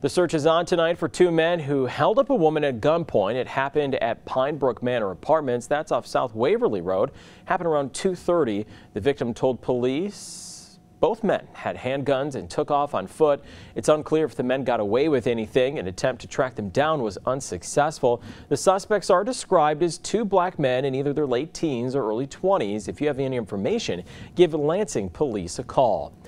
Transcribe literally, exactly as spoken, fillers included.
The search is on tonight for two men who held up a woman at gunpoint. It happened at Pine Brook Manor Apartments. That's off South Waverly Road. Happened around two thirty. The victim told police both men had handguns and took off on foot. It's unclear if the men got away with anything. An attempt to track them down was unsuccessful. The suspects are described as two black men in either their late teens or early twenties. If you have any information, give Lansing police a call.